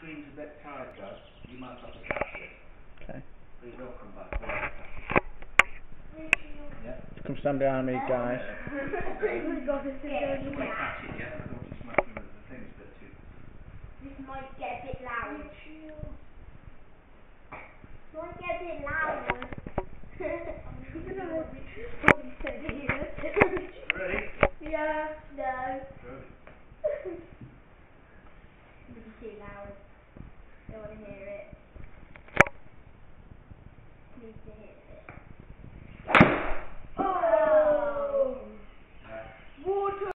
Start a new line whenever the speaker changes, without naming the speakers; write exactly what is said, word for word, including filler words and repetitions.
screen's a bit tight, though. You might have to catch it.
Okay.
But it will come back. Yeah.
Come stand behind me, guys.
You might catch it, yeah. I don't want you smashing the, the things a bit too.
This might get a bit loud. Might get a bit loud.
Ready?
Yeah, no.
Good.
It's gonna be too loud. Don't want to hear it. Need to hear it.